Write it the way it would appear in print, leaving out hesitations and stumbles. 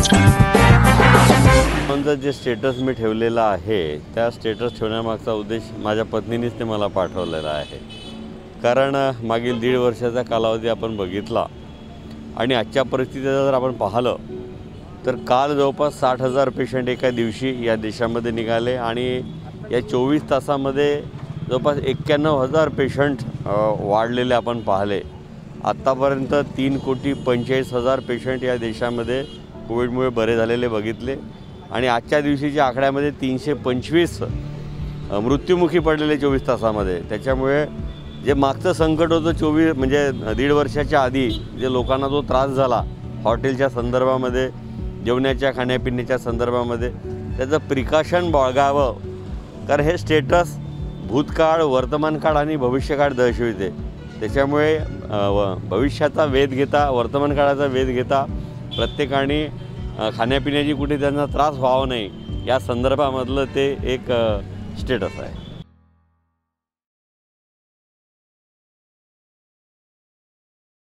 म्हणजे जे स्टेटस मी ठेवलेला आहे त्या स्टेटस ठेवण्यामागचा उद्देश माझ्या पत्नीनेच ते मला पाठवलेला आहे। कारण मागील 1.5 वर्षाचा कालावधी आपण बघितला आणि आजच्या परिस्थितीला जर आपण पाहिलं तर काल जवळपास 60,000 पेशंट एका दिवशी या देशामध्ये निघाले आणि या 24 तासामध्ये जवळपास 91,000 पेशंट वाढलेले आपण पाहिले। आत्तापर्यंत 3,45,00,000 पेशंट या देशामध्ये कोविडमुळे बरे झालेले बघितले आणि आजच्या दिवशीच्या आकड्यामध्ये 325 मृत्युमुखी पडलेले 24 तासामध्ये। त्याच्यामुळे जे मागचं संकट होतं 24 म्हणजे 1.5 वर्षाच्या आधी जे लोकांना जो त्रास झाला हॉटेलच्या संदर्भामध्ये, जेवणाच्या खाण्यापिण्याच्या संदर्भामध्ये, त्याचं प्रिकॉशन बाळगावं। कारण हे स्टेटस भूतकाळ, वर्तमानकाळ आणि भविष्यकाळ दर्शविते। त्याच्यामुळे भविष्याचा वेध घेता, वर्तमान काळाचा वेध घेता प्रत्येकाने खाण्यापिण्याची कुठे त्यांना त्रास व्हावा नाही या संदर्भामधलं ते एक स्टेटस आहे।